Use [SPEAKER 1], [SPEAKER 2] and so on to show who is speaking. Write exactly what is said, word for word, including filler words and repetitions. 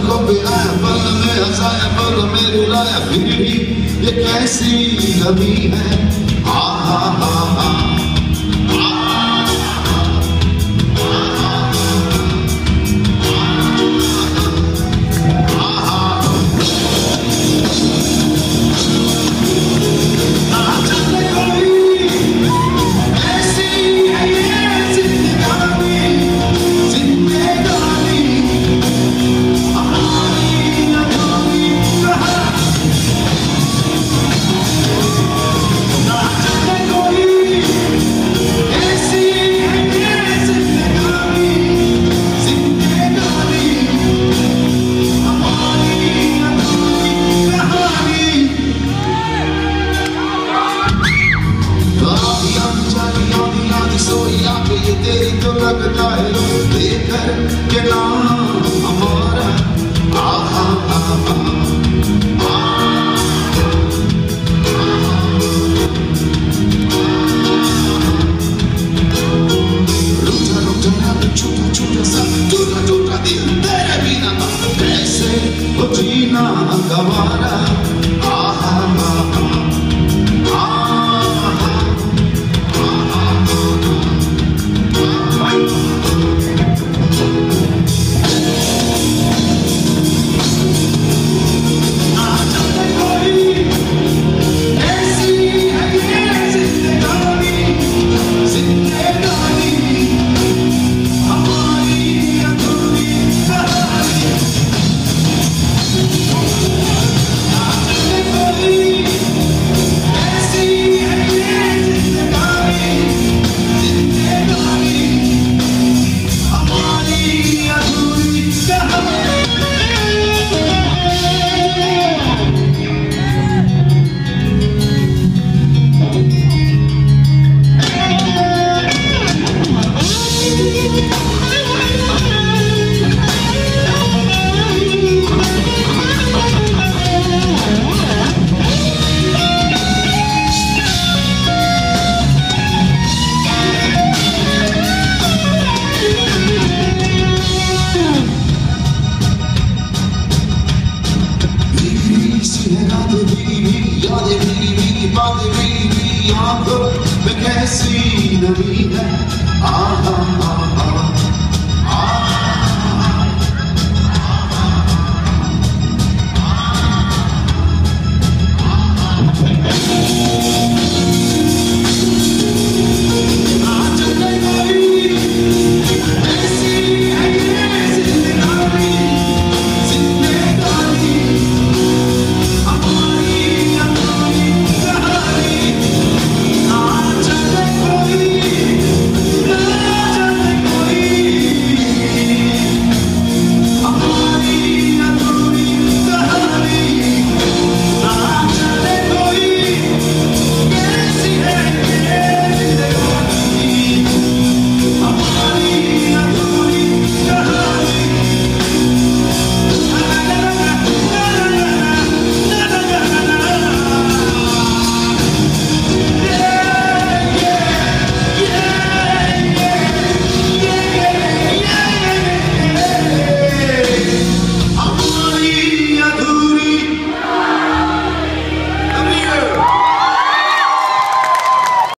[SPEAKER 1] को बिलाया, पल में हंसाया, पल में रुलाया, फिर भी ये कैसी नमी है। हा हा हा हा तेरी तो लगता है लेकर के नाम हमारा। आहा आहा रुझा रुझा छोटा छोटा सा टूटा टूटा दिल तेरे बिना कैसे हो जीना गवारा। आहा आहा यादें मेरी मेरी बातें मेरी मेरी आंखों में कैसी नमी है। आहा आहा